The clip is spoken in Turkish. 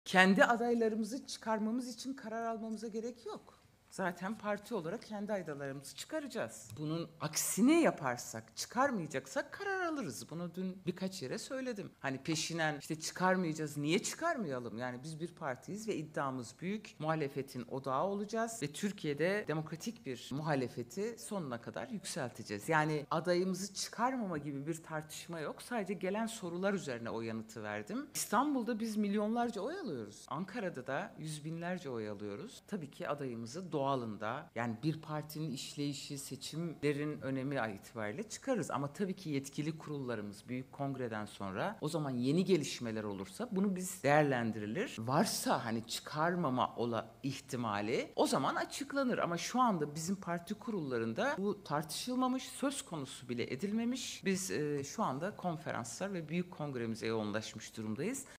Kendi adaylarımızı çıkarmamız için karar almamıza gerek yok. Zaten parti olarak kendi adaylarımızı çıkaracağız. Bunun aksini yaparsak, çıkarmayacaksak karar alırız. Bunu dün birkaç yere söyledim. Hani peşinen işte çıkarmayacağız, niye çıkarmayalım? Yani biz bir partiyiz ve iddiamız büyük. Muhalefetin odağı olacağız ve Türkiye'de demokratik bir muhalefeti sonuna kadar yükselteceğiz. Yani adayımızı çıkarmama gibi bir tartışma yok. Sadece gelen sorular üzerine o yanıtı verdim. İstanbul'da biz milyonlarca oy alıyoruz. Ankara'da da yüz binlerce oy alıyoruz. Tabii ki adayımızı doğalında, yani bir partinin işleyişi, seçimlerin önemi itibariyle çıkarız. Ama tabii ki yetkili kurullarımız büyük kongreden sonra o zaman yeni gelişmeler olursa bunu biz değerlendirilir. Varsa hani çıkarmama ihtimali o zaman açıklanır. Ama şu anda bizim parti kurullarında bu tartışılmamış, söz konusu bile edilmemiş. Biz şu anda konferanslar ve büyük kongremize yoğunlaşmış durumdayız.